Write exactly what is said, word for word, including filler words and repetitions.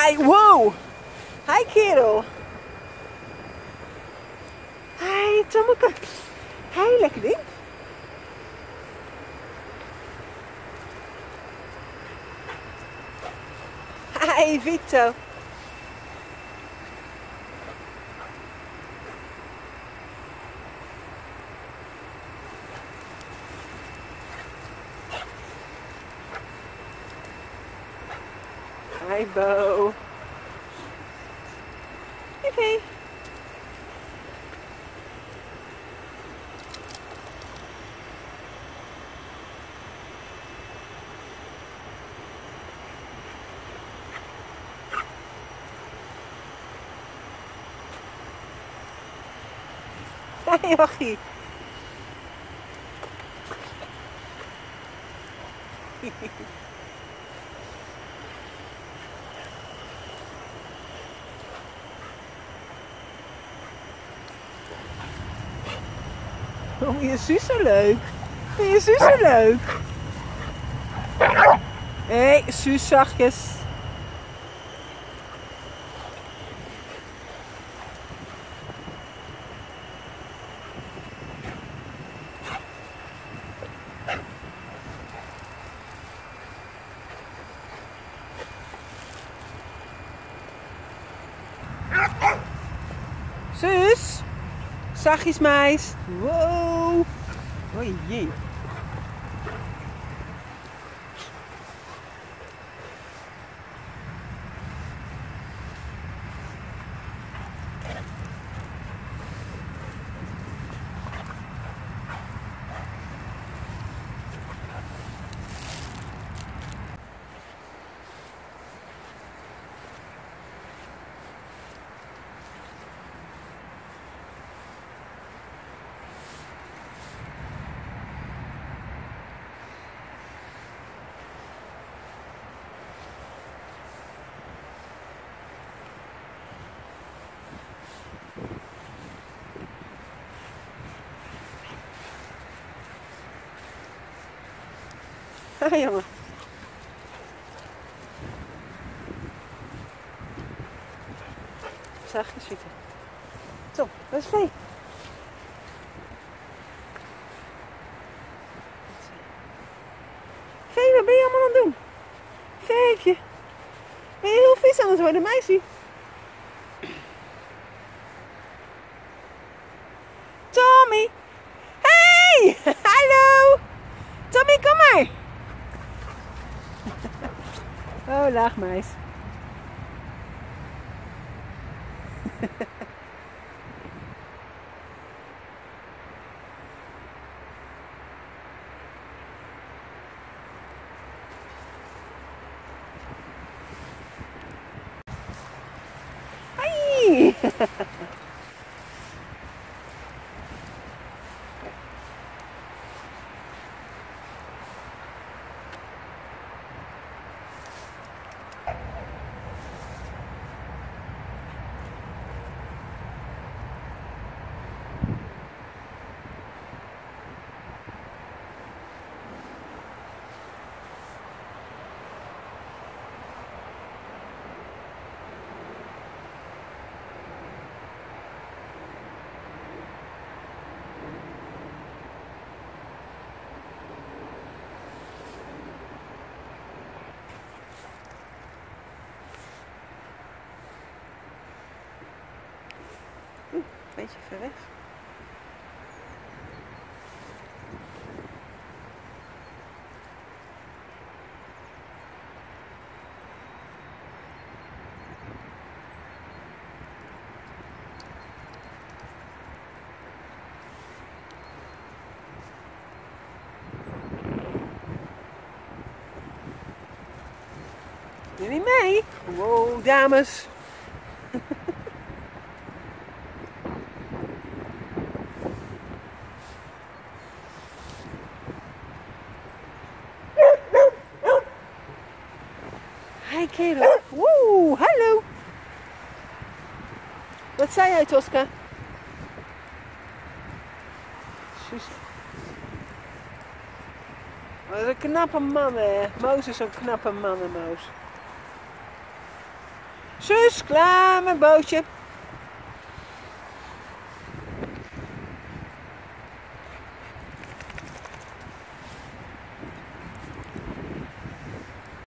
Hey, wow! Hi kerel! Hi Tommeke! Hi, lekker ding! Hi Vito! Hi Bo! Oké. Hi Jochie! Oh, je zus zo leuk. Je zus zo leuk. Hé, hey, zus zachtjes. Zus. Zachtjes meis. Wow. Oh jee. Hi jongen. Zachtjes zitten. Zo, dat is Vee. Vee, wat ben je allemaal aan het doen? Veetje. Ben je heel vies aan het worden, meisje? Tommy! Hey! Hallo! Tommy, kom maar! Oh, laag meis. Hoi! Oeh, een beetje ver weg. Jullie mee? Wow, dames. Hi kerel. Woe, hallo. Wat zei jij, Tosca? Zus. Wat een knappe man, hè. Moos is zo'n knappe man, hè, Moos. Zus, klaar met bootje.